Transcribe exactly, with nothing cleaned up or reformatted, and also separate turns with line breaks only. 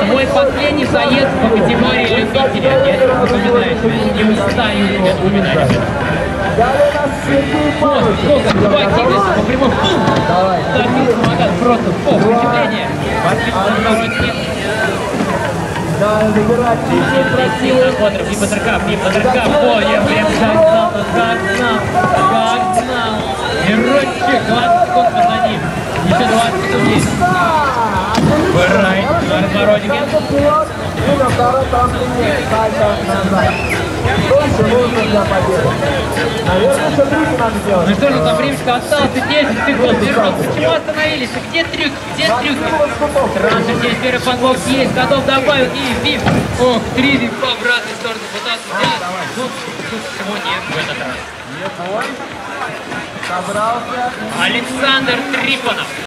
мой последний заезд по категории любителя. Я напоминаю себе, не устаю тебя напоминать. Просто, сколько, какой активности, по прямому, бум! Забил самокат, просто, о, сопротивление. Смотрим, не подракав, не подракав, о, я прям как знал, как знал, как знал. Геройчик, двадцать секунд позади, еще двадцать секунд есть. Бырай, на разворотике. Ну что же, там времечко осталось десять секунд. Почему остановились? Где трюки? Где трюки? Трансфер здесь первый фанбокс есть, готов добавить и вип. Ох, три випа в обратную сторону пытаться взять. Ну, тут всего нет в этот раз. Александр Трифонов.